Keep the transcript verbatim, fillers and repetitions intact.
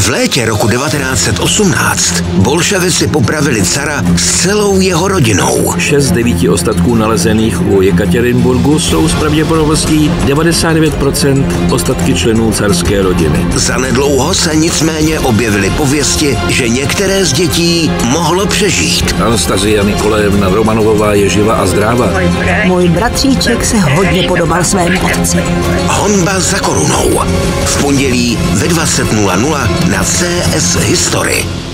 V létě roku devatenáct set osmnáct bolševici popravili cara s celou jeho rodinou. Šest z devíti ostatků nalezených u Jekatěrinburgu jsou s pravděpodobností devadesát devět procent ostatky členů carské rodiny. Zanedlouho se nicméně objevily pověsti, že některé z dětí mohlo přežít. Anastasia Nikolajevna Romanovová je živa a zdravá. Můj bratříček se hodně podobal svému otci. Honba za korunou. V pondělí ve dvacet nula nula na C S History.